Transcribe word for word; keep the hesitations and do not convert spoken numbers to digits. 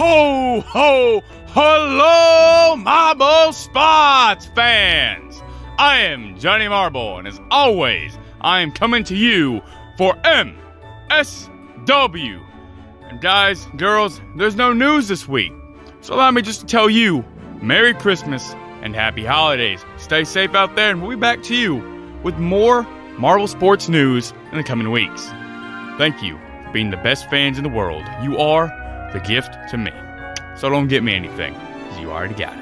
Ho, ho, hello, Marble Spots fans! I am Johnny Marble, and as always, I am coming to you for M S W. And guys, girls, there's no news this week, so allow me just to tell you, Merry Christmas and Happy Holidays. Stay safe out there, and we'll be back to you with more Marble Sports news in the coming weeks. Thank you for being the best fans in the world. You are the gift to me. So don't get me anything, because you already got it.